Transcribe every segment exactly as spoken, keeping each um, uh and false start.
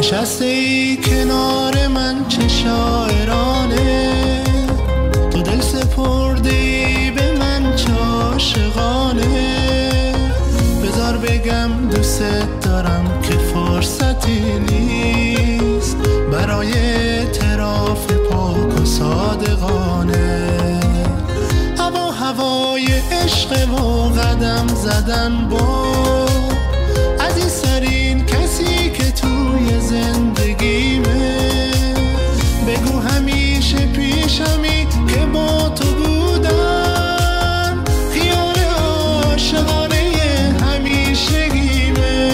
نشسته ای کنار من چه شاعرانه، تو دل سپرده ای به من چه عاشقانه. بذار بگم دوست دارم که فرصتی نیست برای اعتراف پاک و صادقانه. هوا هوای عشق و قدم زدن با عزیزترین کسی که توی زندگیمه. بگو همیشه پیشمی که با تو بودم، خیال عاشقانه همیشگیمه.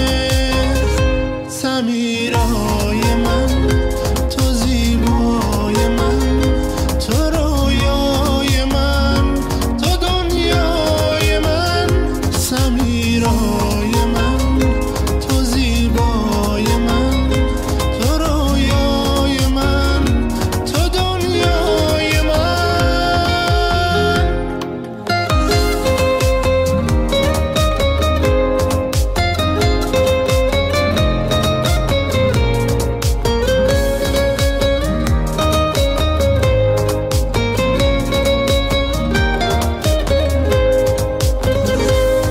سمیرای من، تو زیبای من، تو رویای من، تو دنیای من. سمیرای من، تو زیبای من، تو رویای من، تو دنیای من.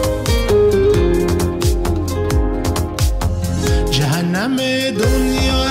جهنم دنیا